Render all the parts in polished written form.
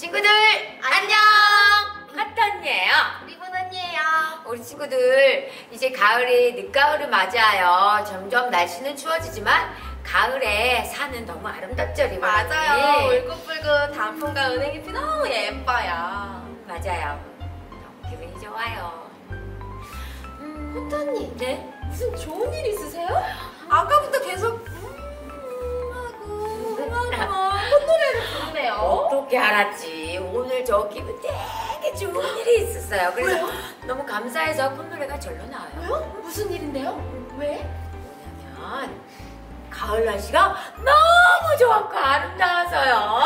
친구들 안녕! 카트 언니예요. 리본 언니예요. 우리 친구들 이제 가을이 늦가을을 맞이하여 점점 날씨는 추워지지만 가을에 산은 너무 아름답죠, 리본 언니? 맞아요. 울긋불긋 단풍과 은행잎이 너무 예뻐요. 맞아요. 너무 기분이 좋아요. 호트 언니, 네? 무슨 좋은 일 있으세요? 아까부터 계속 하고 콧노래를 부르네요. 어떻게 알았지? 오늘 저 기분 되게 좋은 일이 있었어요. 그래서 왜요? 너무 감사해서 콧노래가 절로 나와요. 왜요? 무슨 일인데요? 왜? 뭐냐면 가을 날씨가 너무 좋았고 아름다워서요.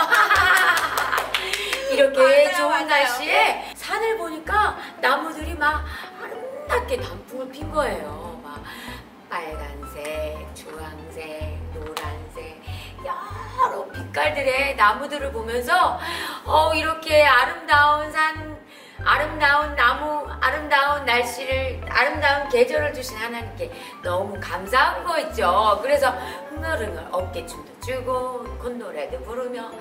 이렇게 맞아요, 좋은 맞아요. 날씨에 산을 보니까 나무들이 막 아름답게 단풍을 핀 거예요. 막 빨간색, 주황색, 노란색 여러 빛깔들의 나무들을 보면서 이렇게 아름다운 산, 아름다운 나무, 아름다운 날씨를, 아름다운 계절을 주신 하나님께 너무 감사한 거 있죠. 그래서 흥얼흥얼 어깨춤도 추고 콧노래도 부르며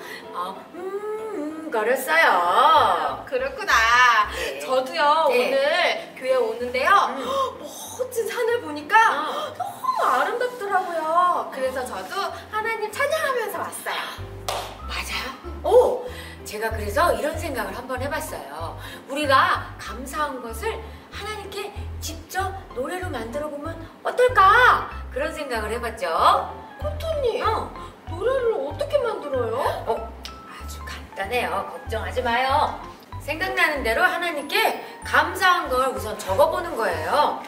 걸었어요. 그렇구나. 네. 저도요, 네. 오늘 교회 오는데요. 멋진 산을 보니까 너무 아름답더라고요. 그래서 저도 하나님 찬양하면서 왔어요. 맞아요? 오! 제가 그래서 이런 생각을 한번 해봤어요. 우리가 감사한 것을 하나님께 직접 노래로 만들어 보면 어떨까? 그런 생각을 해봤죠. 코토님, 노래를 어떻게 만들어요? 아주 간단해요. 걱정하지 마요. 생각나는 대로 하나님께 감사한 걸 우선 적어보는 거예요.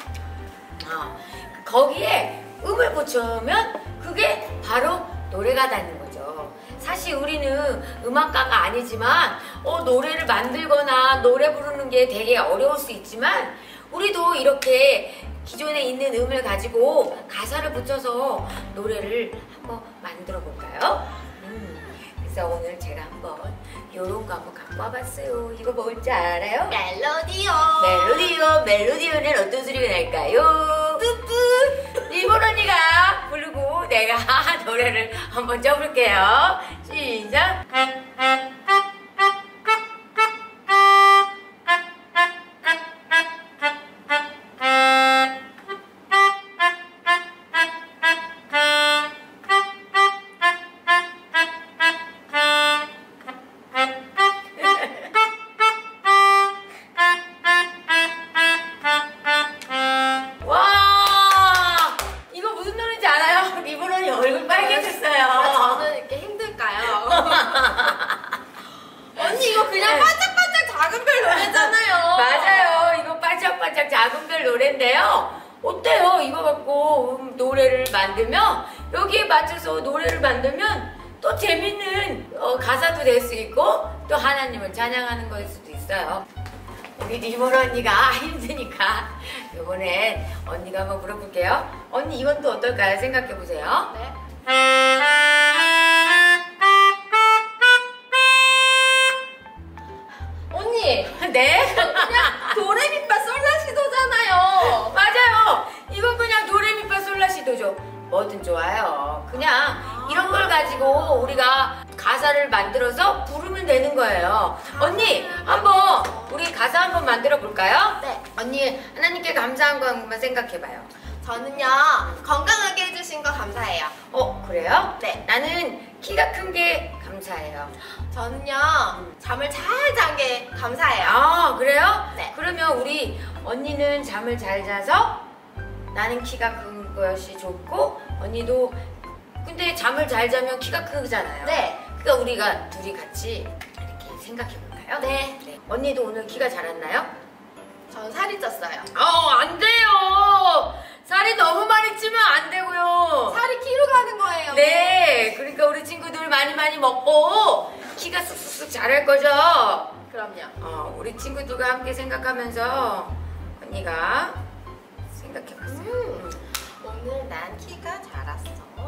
거기에 음을 붙여오면 그게 바로 노래가 되는 거죠. 사실 우리는 음악가가 아니지만 노래를 만들거나 노래 부르는 게 되게 어려울 수 있지만 우리도 이렇게 기존에 있는 음을 가지고 가사를 붙여서 노래를 한번 만들어 볼까요? 그래서 오늘 제가 한번 요런 거 한번 갖고 와봤어요. 이거 뭔지 알아요? 멜로디요. 멜로디오는 어떤 소리가 날까요? 뿌뿌. 리본 언니가 부르고 내가 노래를 한번 쪄볼게요. 시작. 와, 이거 무슨 노래인지 알아요? 리본 언니 얼굴 빨개졌어요. 저는 이렇게 힘들까요? 언니 이거 그냥 네. 반짝반짝 작은 별 노래잖아요. 맞아요. 이거 반짝반짝 작은 별 노래인데요. 어때요? 이거 갖고 노래를 만들면 여기에 맞춰서 노래를 만들면 또 재밌는 가사도 될 수 있고 또 하나님을 찬양하는 거일 수도 있어요. 우리 리본 언니가 힘드니까 이번엔 언니가 한번 불러볼게요. 언니 이건 또 어떨까요? 생각해보세요. 네. 언니 네? 그냥 도레미파 솔라시도잖아요. 맞아요. 이건 그냥 도레미파 솔라시도죠. 뭐든 좋아요. 그냥 이런 걸 가지고 우리가 가사를 만들어서 부르면 되는 거예요. 언니 한번 우리 가사 한번 만들어 볼까요? 네. 언니 하나님께 감사한 거 한번 생각해봐요. 저는요 건강하게 해주신 거 감사해요. 그래요? 네. 나는 키가 큰 게 감사해요. 저는요 잠을 잘 잔 게 감사해요. 그래요? 네. 그러면 우리 언니는 잠을 잘 자서 나는 키가 큰 것이 좋고 언니도 근데 잠을 잘 자면 키가 크잖아요. 네. 그러니까 우리가 둘이 같이 이렇게 생각해 볼까요? 네. 언니도 오늘 키가 자랐나요? 전 살이 쪘어요. 안 돼요. 살이 너무 많이 찌면 안 되고요. 살이 키로 가는 거예요. 네. 그러니까 우리 친구들 많이 먹고 키가 쑥쑥쑥 자랄 거죠. 그럼요. 우리 친구들과 함께 생각하면서 언니가 생각해봤어요. 오늘 난 키가 자랐어.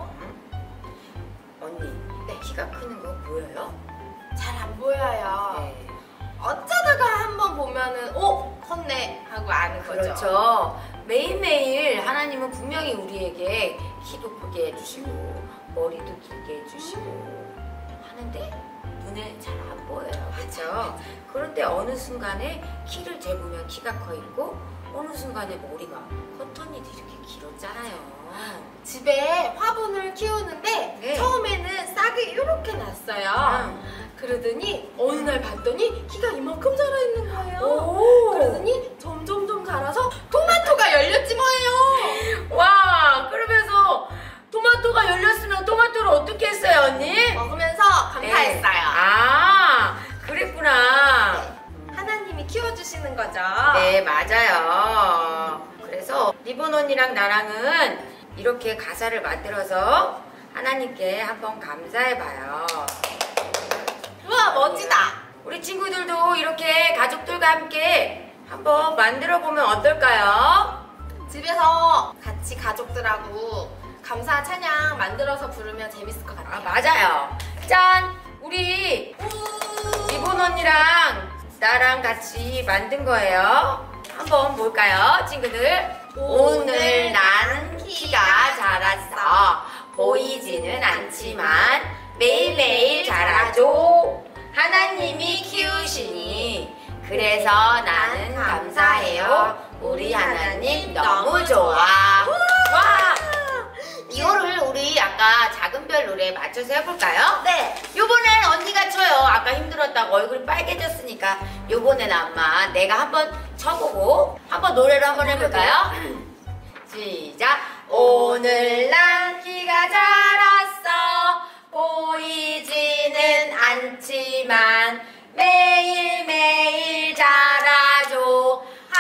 언니, 네. 키가 크는 거 보여요? 잘 안 보여요. 네. 어쩌다가 한번 보면은 컸네 하고 아는 거죠. 그렇죠. 매일매일 하나님은 분명히 우리에게 키도 크게 해주시고 머리도 길게 해주시고 하는데 눈에 잘 안 보여요. 그렇죠? 맞아요. 그런데 어느 순간에 키를 재보면 키가 커 있고 어느 순간에 머리가 커터닛이 이렇게 길었잖아요. 집에 화분을 키우는데 네. 처음에는 싹이 이렇게 났어요. 그러더니 어느 날 봤더니 키가 이만큼 자라 있는 거예요. 오. 그러더니 점점점 자라서 토마토가 열렸지 뭐예요. 와, 그러면서 토마토가 열렸으면 토마토를 어떻게 했어요, 언니? 먹으면서 감사했어요. 네. 아, 그랬구나. 하나님이 키워주시는 거죠. 네, 맞아요. 그래서 리본 언니랑 나랑은 이렇게 가사를 만들어서 하나님께 한번 감사해봐요. 우와, 멋지다. 우리 친구들도 이렇게 가족들과 함께 한번 만들어보면 어떨까요? 집에서 같이 가족들하고 감사 찬양 만들어서 부르면 재밌을 것 아, 같아요. 맞아요. 짠! 우리 리본 언니랑 나랑 같이 만든 거예요. 한번 볼까요, 친구들? 오늘 나는 키가 자랐어. 보이지는 않지만 매일매일 자라줘. 하나님이 키우시니 그래서 나는 감사해요. 우리 하나님 너무 좋아. 와! 이거를 우리 아까 작은 별 노래에 맞춰서 해볼까요? 네. 요번엔 언니가 쳐요. 아까 힘들었다고 얼굴이 빨개졌으니까 요번엔 아마 내가 한번 쳐보고 한번 노래를 한번 해볼까요? 시작. 오늘 난 키가 자랐어. 보이지는 않지만 매일매일 자라줘.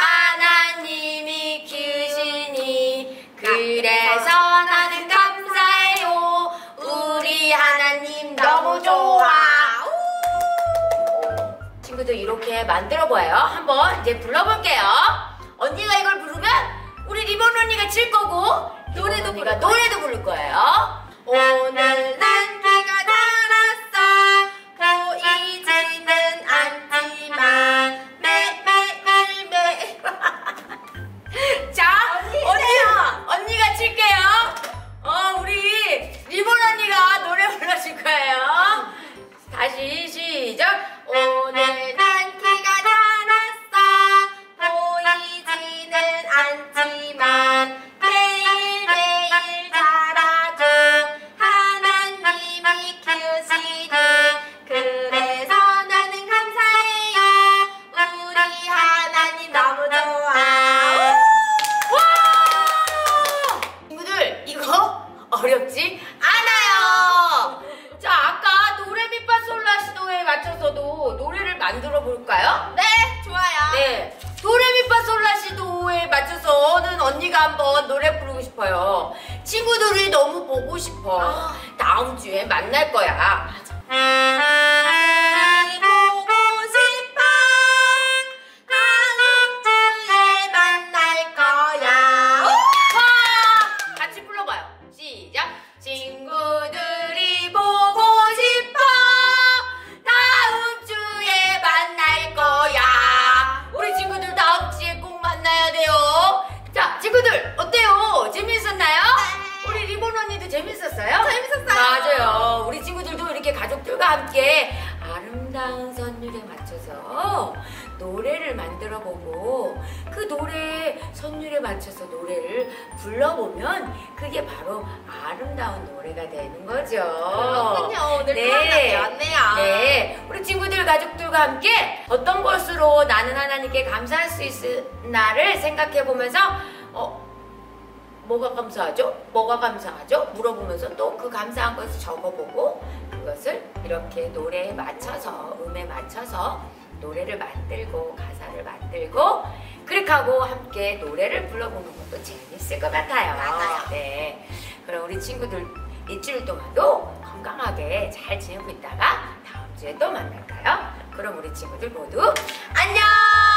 하나님이 키우시니 그래서 나는 감사해요. 우리 하나님 너무 좋아. 친구들 이렇게 만들어봐요. 한번 이제 불러볼게요. 언니가 이걸 부르면 우리 리본 언니가 칠 거고 노래도 부를 거예요. 오늘 난 키가 자랐어. 보이지는 않지만 매일매일 자, 언니가 칠게요. 우리 리본 언니가 노래 불러줄 거예요. 다시 시작. 오늘 난 키가 자랐어. 보이지는 않지만 매일매일 자라줘. 하나님이 키우시니 그래서 나는 감사해요. 우리 하나님 너무 좋아. 와! 친구들 이거 어렵지 않아요. 자, 아까 도레미파솔라시도에 맞춰서도 노래를 만들어 볼까요? 네, 좋아요. 네, 도레미파솔라시도에 맞춰서는 언니가 한번 노래 부르고 싶어요. 친구들이 너무 보고 싶어. 다음 주에 만날 거야. 보고 싶어. 다음 주에 만날 거야. 와! 같이 불러봐요. 시작. 친구들이 보고 싶어. 다음 주에 만날 거야. 우리 친구들 다음 주에 꼭 만나야 돼요. 자, 친구들 어때요? 재밌었나요? 우리 리본 언니도 재밌었어요? 재밌었어요. 맞아요. 우리 친구들도 이렇게 가족들과 함께 아름다운 선율에 맞춰서 노래를 만들어보고 그 노래 선율에 맞춰서 노래를 불러보면 그게 바로 아름다운 노래가 되는 거죠. 그렇군요. 오늘 네. 또 하나 배웠네요. 네, 우리 친구들 가족들과 함께 어떤 것으로 나는 하나님께 감사할 수 있나를 생각해보면서 뭐가 감사하죠? 뭐가 감사하죠? 물어보면서 또 그 감사한 것을 적어보고 그것을 이렇게 노래에 맞춰서 음에 맞춰서 노래를 만들고 가사를 만들고 그렇게 하고 함께 노래를 불러보는 것도 재밌을 것 같아요. 맞아요. 네, 그럼 우리 친구들 일주일 동안도 건강하게 잘 지내고 있다가 다음 주에 또 만날까요? 그럼 우리 친구들 모두 안녕!